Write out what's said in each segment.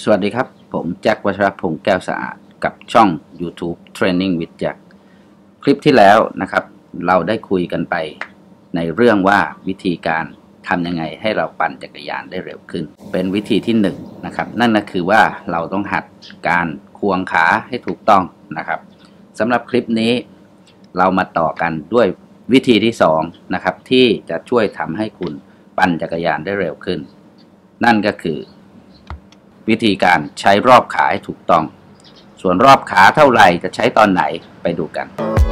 สวัสดีครับผมแจ็ควัชรพงษ์แก้วสะอาดกับช่อง YouTube Training with Jack คลิปที่แล้วนะครับเราได้คุยกันไปในเรื่องว่าวิธีการทำยังไงให้เราปั่นจักรยานได้เร็วขึ้นเป็นวิธีที่นะครับนั่นก็คือว่าเราต้องหัดการควงขาให้ถูกต้องนะครับสำหรับคลิปนี้เรามาต่อกันด้วยวิธีที่2นะครับที่จะช่วยทำให้คุณปั่นจักรยานได้เร็วขึ้นนั่นก็คือวิธีการใช้รอบขาให้ถูกต้องส่วนรอบขาเท่าไหร่จะใช้ตอนไหนไปดูกัน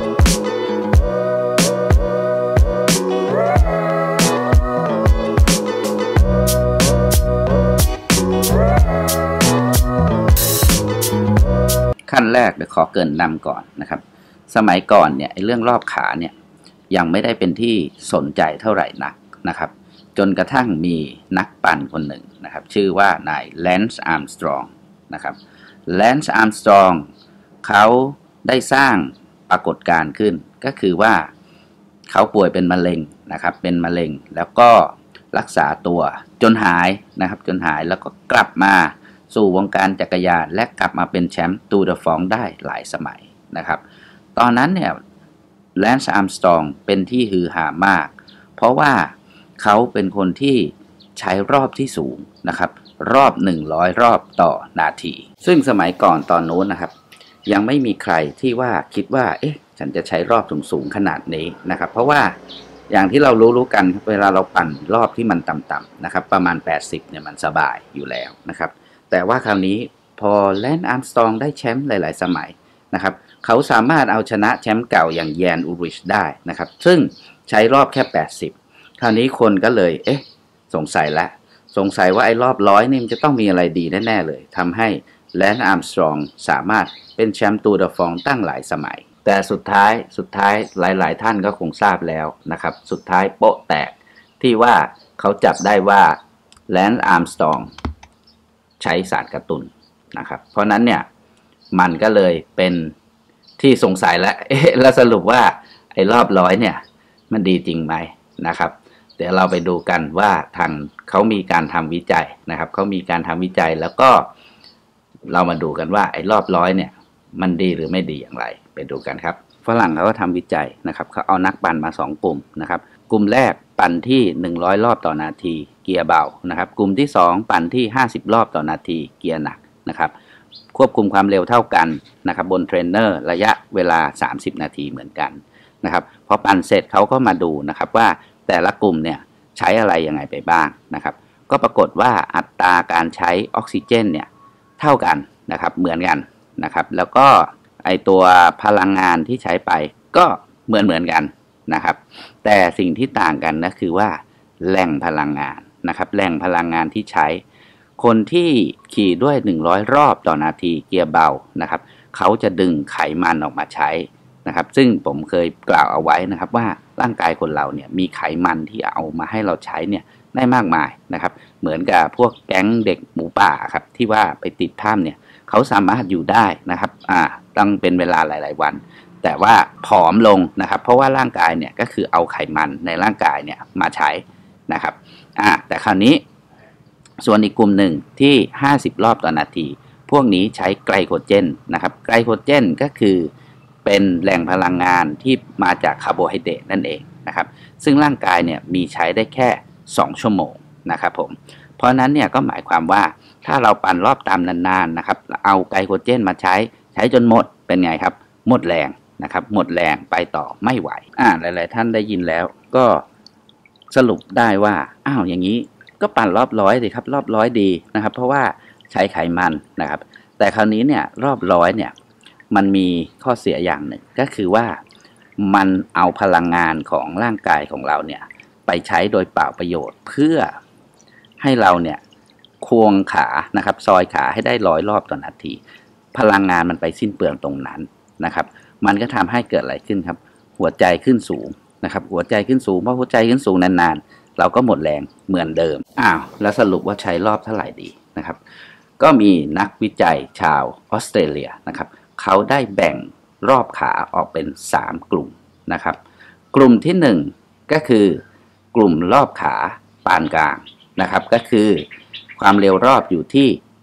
ขั้นแรกเดี๋ยวขอเกริ่นนำก่อนนะครับสมัยก่อนเนี่ยเรื่องรอบขาเนี่ยยังไม่ได้เป็นที่สนใจเท่าไหร่นักนะครับจนกระทั่งมีนักปั่นคนหนึ่งนะครับชื่อว่านายแลนซ์อาร์มสตรองนะครับแลนซ์อาร์มสตรองเขาได้สร้างปรากฏการณ์ขึ้นก็คือว่าเขาป่วยเป็นมะเร็งนะครับเป็นมะเร็งแล้วก็รักษาตัวจนหายนะครับจนหายแล้วก็กลับมาสู่วงการจักรยานและกลับมาเป็นแชมป์ตูร์เดอฟองได้หลายสมัยนะครับตอนนั้นเนี่ยแลนซ์อาร์มสตรองเป็นที่ฮือฮามากเพราะว่าเขาเป็นคนที่ใช้รอบที่สูงนะครับรอบ100รอบต่อนาทีซึ่งสมัยก่อนตอนโน้นนะครับยังไม่มีใครที่ว่าคิดว่าฉันจะใช้รอบสูงขนาดนี้นะครับเพราะว่าอย่างที่เรารู้กันเวลาเราปั่นรอบที่มันต่ำๆนะครับประมาณ80เนี่ยมันสบายอยู่แล้วนะครับแต่ว่าคราวนี้พอแลนซ์อาร์มสตรองได้แชมป์หลายๆสมัยนะครับเขาสามารถเอาชนะแชมป์เก่าอย่างแยนอูริชได้นะครับซึ่งใช้รอบแค่80คราวนี้คนก็เลยสงสัยว่าไอ้รอบ100นี่มันจะต้องมีอะไรดีแน่ๆเลยทำให้แลนซ์อาร์มสตรองสามารถเป็นแชมป์ตูร์เดอฟองตั้งหลายสมัยแต่สุดท้ายหลายๆท่านก็คงทราบแล้วนะครับสุดท้ายโป๊ะแตกที่ว่าเขาจับได้ว่าแลนซ์อาร์มสตรองใช้สารกระตุ้นนะครับเพราะนั้นเนี่ยมันก็เลยเป็นที่สงสัยแล้วสรุปว่าไอ้รอบ100เนี่ยมันดีจริงไหมนะครับเดี๋ยวเราไปดูกันว่าทางเขามีการทำวิจัยนะครับเขามีการทำวิจัยแล้วก็เรามาดูกันว่าไอ้รอบ100เนี่ยมันดีหรือไม่ดีอย่างไรไปดูกันครับฝรั่งเขาก็ทำวิจัยนะครับเขาเอานักปั่นมา2กลุ่มนะครับกลุ่มแรกปั่นที่100รอบต่อนาทีเกียร์เบานะครับกลุ่มที่2ปั่นที่50รอบต่อนาทีเกียร์หนักนะครับควบคุมความเร็วเท่ากันนะครับบนเทรนเนอร์ระยะเวลา30นาทีเหมือนกันนะครับพอปั่นเสร็จเขาก็มาดูนะครับว่าแต่ละกลุ่มเนี่ยใช้อะไรยังไงไปบ้างนะครับก็ปรากฏว่าอัตราการใช้ออกซิเจนเนี่ยเท่ากันนะครับเหมือนกันนะครับแล้วก็ไอตัวพลังงานที่ใช้ไปก็เหมือนกันนะครับแต่สิ่งที่ต่างกันนะคือว่าแหล่งพลังงานนะครับแหล่งพลังงานที่ใช้คนที่ขี่ด้วย100รอบต่อนาทีเกียร์เบานะครับเขาจะดึงไขมันออกมาใช้นะครับซึ่งผมเคยกล่าวเอาไว้นะครับว่าร่างกายคนเราเนี่ยมีไขมันที่เอามาให้เราใช้เนี่ยได้มากมายนะครับเหมือนกับพวกแก๊งเด็กหมูป่าครับที่ว่าไปติดถ้ำเนี่ยเขาสามารถอยู่ได้นะครับต้องเป็นเวลาหลายๆวันแต่ว่าผอมลงนะครับเพราะว่าร่างกายเนี่ยก็คือเอาไขมันในร่างกายเนี่ยมาใช้นะครับแต่คราวนี้ส่วนอีกกลุ่มหนึ่งที่50รอบต่อนาทีพวกนี้ใช้ไกลโคเจนนะครับไกลโคเจนก็คือเป็นแหล่งพลังงานที่มาจากคาร์โบไฮเดรตนั่นเองนะครับซึ่งร่างกายเนี่ยมีใช้ได้แค่2ชั่วโมงนะครับผมเพราะนั้นเนี่ยก็หมายความว่าถ้าเราปั่นรอบตามนานๆนะครับเอาไกลโคเจนมาใช้จนหมดเป็นไงครับหมดแรงนะครับหมดแรงไปต่อไม่ไหวหลายๆท่านได้ยินแล้วก็สรุปได้ว่าอย่างนี้ก็ปั่นรอบ100สิครับรอบ100ดีนะครับเพราะว่าใช้ไขมันนะครับแต่คราวนี้เนี่ยรอบ100เนี่ยมันมีข้อเสียอย่างหนึ่งก็คือว่ามันเอาพลังงานของร่างกายของเราเนี่ยไปใช้โดยเปล่าประโยชน์เพื่อให้เราเนี่ยควงขานะครับซอยขาให้ได้100รอบต่อนาทีพลังงานมันไปสิ้นเปลืองตรงนั้นนะครับมันก็ทำให้เกิดอะไรขึ้นครับหัวใจขึ้นสูงนะครับหัวใจขึ้นสูงเพราะหัวใจขึ้นสูงนานๆเราก็หมดแรงเหมือนเดิมแล้วสรุปว่าใช้รอบเท่าไหร่ดีนะครับก็มีนักวิจัยชาวออสเตรเลียนะครับเขาได้แบ่งรอบขาออกเป็น3กลุ่มนะครับกลุ่มที่1ก็คือกลุ่มรอบขาปานกลางนะครับก็คือความเร็วรอบอยู่ที่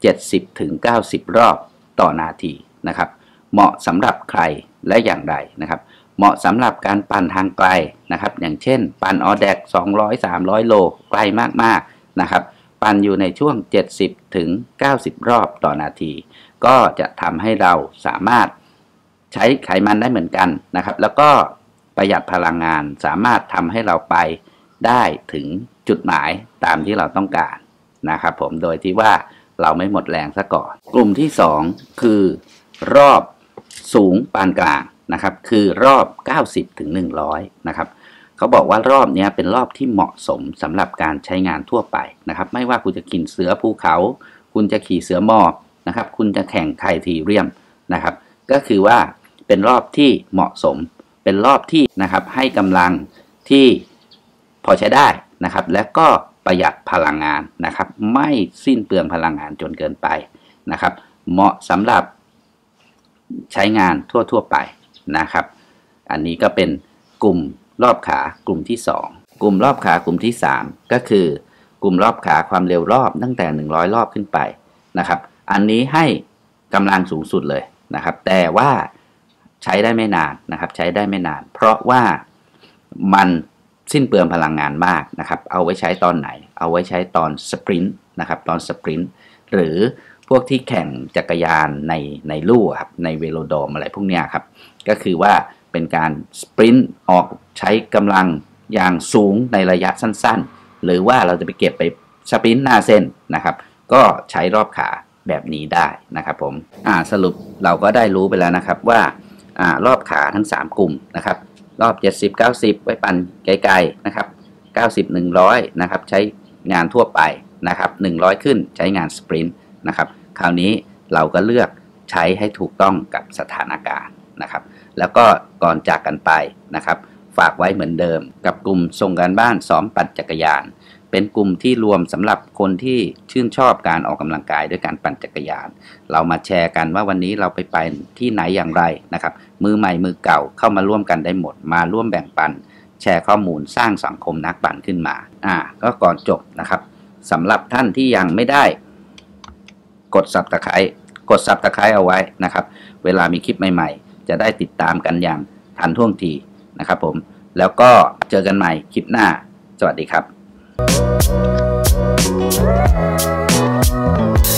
70ถึง90รอบต่อนาทีนะครับเหมาะสำหรับใครและอย่างไรนะครับเหมาะสำหรับการปั่นทางไกลนะครับอย่างเช่นปั่นออแดก200-300 โลไกลมากๆนะครับปั่นอยู่ในช่วง70ถึง90รอบต่อนาทีก็จะทำให้เราสามารถใช้ไขมันได้เหมือนกันนะครับแล้วก็ประหยัดพลังงานสามารถทำให้เราไปได้ถึงจุดหมายตามที่เราต้องการนะครับผมโดยที่ว่าเราไม่หมดแรงซะก่อนกลุ่มที่2คือรอบสูงปานกลางนะครับคือรอบ90ถึง100นะครับเขาบอกว่ารอบนี้เป็นรอบที่เหมาะสมสำหรับการใช้งานทั่วไปนะครับไม่ว่าคุณจะขี่เสือภูเขาคุณจะขี่เสือหมอบนะครับคุณจะแข่งไททีเรียมนะครับก็คือว่าเป็นรอบที่เหมาะสมเป็นรอบที่นะครับให้กำลังที่พอใช้ได้นะครับและก็ประหยัดพลังงานนะครับไม่สิ้นเปลืองพลังงานจนเกินไปนะครับเหมาะสำหรับใช้งานทั่วไปนะครับอันนี้ก็เป็นกลุ่มรอบขากลุ่มที่2กลุ่มรอบขากลุ่มที่3ก็คือกลุ่มรอบขาความเร็วรอบตั้งแต่100รอบขึ้นไปนะครับอันนี้ให้กำลังสูงสุดเลยนะครับแต่ว่าใช้ได้ไม่นานนะครับใช้ได้ไม่นานเพราะว่ามันสิ้นเปลืองพลังงานมากนะครับเอาไว้ใช้ตอนไหนเอาไว้ใช้ตอนสปรินต์นะครับตอนสปรินต์หรือพวกที่แข่งจักรยานในลู่ครับในเวโลโดมอะไรพวกนี้ครับก็คือว่าเป็นการสปรินต์ออกใช้กำลังอย่างสูงในระยะสั้นๆหรือว่าเราจะไปเก็บไปสปรินต์หน้าเส้นนะครับก็ใช้รอบขาแบบนี้ได้นะครับผมสรุปเราก็ได้รู้ไปแล้วนะครับว่ารอบขาทั้ง3กลุ่มนะครับรอบ70-90ไว้ปั่นไกลๆนะครับ90-100นะครับใช้งานทั่วไปนะครับ100ขึ้นใช้งานสปรินต์นะครับคราวนี้เราก็เลือกใช้ให้ถูกต้องกับสถานการณ์นะครับแล้วก็ก่อนจากกันไปนะครับฝากไว้เหมือนเดิมกับกลุ่มส่งการบ้านซ้อมปั่นจักรยานเป็นกลุ่มที่รวมสำหรับคนที่ชื่นชอบการออกกำลังกายด้วยการปั่นจักรยานเรามาแชร์กันว่าวันนี้เราไปที่ไหนอย่างไรนะครับมือใหม่มือเก่าเข้ามาร่วมกันได้หมดมาร่วมแบ่งปันแชร์ข้อมูลสร้างสังคมนักปั่นขึ้นมาก็ก่อนจบนะครับสำหรับท่านที่ยังไม่ได้กด Subscribe เอาไว้นะครับเวลามีคลิปใหม่ๆจะได้ติดตามกันอย่างทันท่วงทีนะครับผมแล้วก็เจอกันใหม่คลิปหน้าสวัสดีครับ